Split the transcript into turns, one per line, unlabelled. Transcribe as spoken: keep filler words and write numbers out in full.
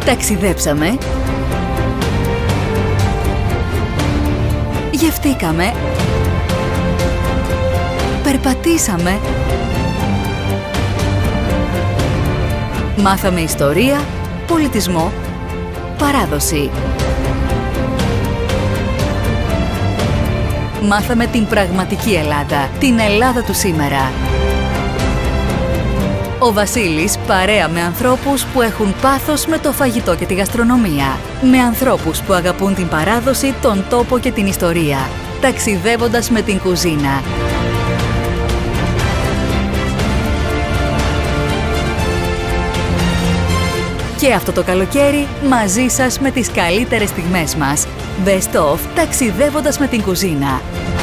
Ταξιδέψαμε, γευτήκαμε, περπατήσαμε, μάθαμε ιστορία, πολιτισμό, παράδοση. Μάθαμε την πραγματική Ελλάδα, την Ελλάδα του σήμερα. Ο Βασίλης παρέα με ανθρώπους που έχουν πάθος με το φαγητό και τη γαστρονομία. Με ανθρώπους που αγαπούν την παράδοση, τον τόπο και την ιστορία. Ταξιδεύοντας με την κουζίνα. Και αυτό το καλοκαίρι μαζί σας με τις καλύτερες στιγμές μας. Best of ταξιδεύοντας με την κουζίνα.